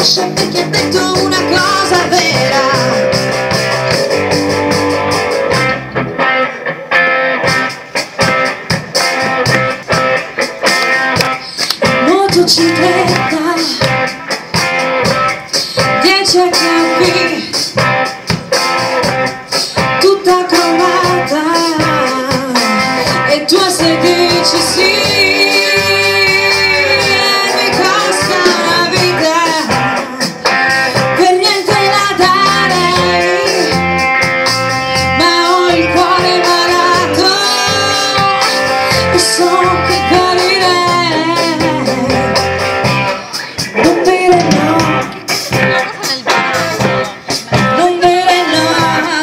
lascia perché ha detto una cosa vera. Motocicletta, 10 HP, tutta cromata, e tu se dici sì, mi costa una vita, per niente la darei, ma ho il cuore malato e so che guarirei. Non dire no, non dire no,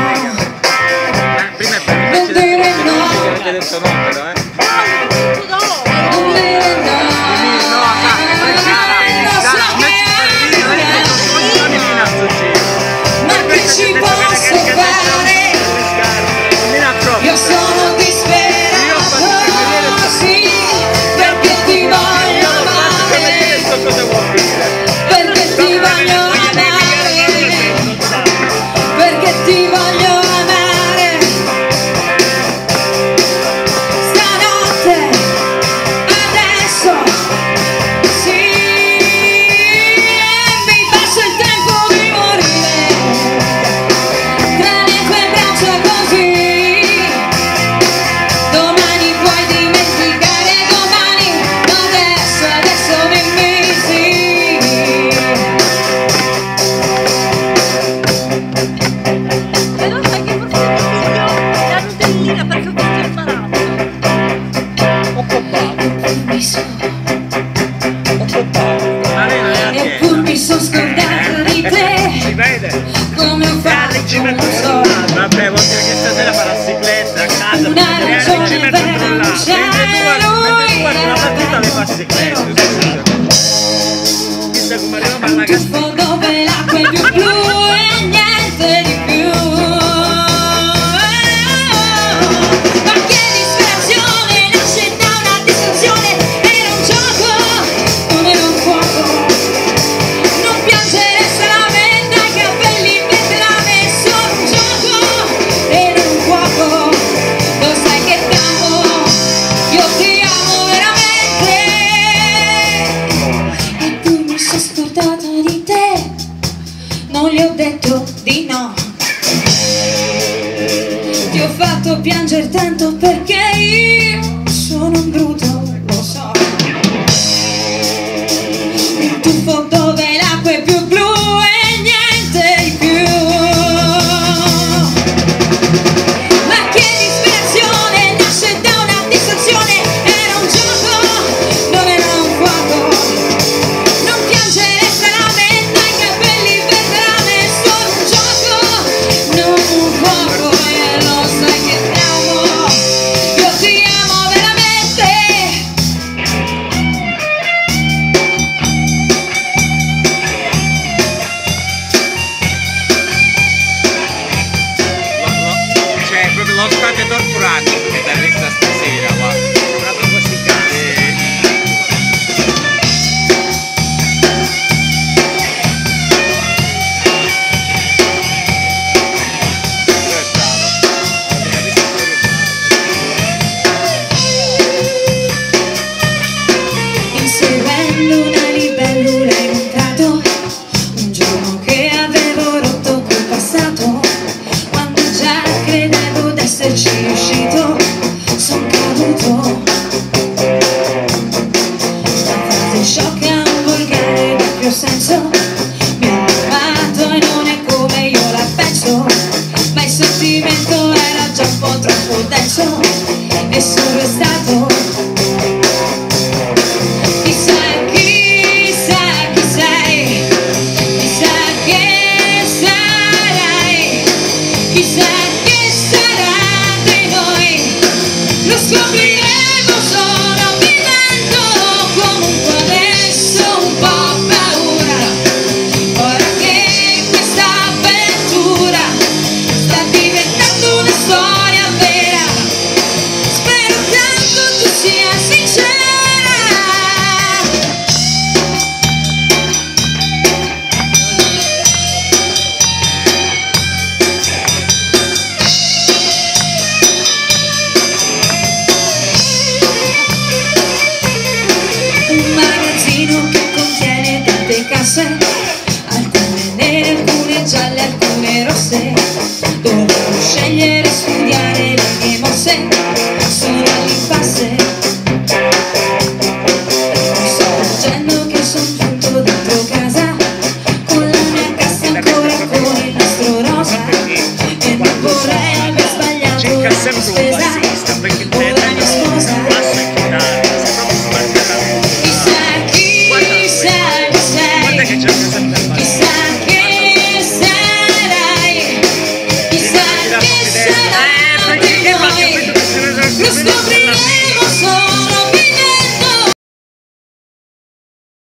non dire no, avete detto no però non dire no, ma che ci posso fare? Io sono disperato, sì, perché ti voglio amare, perché ti voglio amare, perché ti voglio amare. Stanotte, adesso, sì, mi passo il tempo di morire tra le tue braccia così. Domani puoi dimenticare, domani, ma adesso dimmi sì. E non sai che forse il figlio la Nutellina perché ho visto imparato. Eppur mi sono scordata di te, si vede come ho fatto non so. vabbè vuol dire che stasera fa la cicletta a casa Una ragione per lasciare lui, una partita le fa ciclette chissà come arriviamo alla tu sfondo dove l'acqua è più blu e niente di più. Ma che disperazione nasce da una distruzione, era un gioco, non era un fuoco. Non piangere solamente ai capelli mentre l'ha messo un gioco, era un fuoco. Lo sai che t'amo, io ti amo veramente. E tu mi sei scordata di te, non gli ho detto di no. Ti ho fatto piangere tanto perché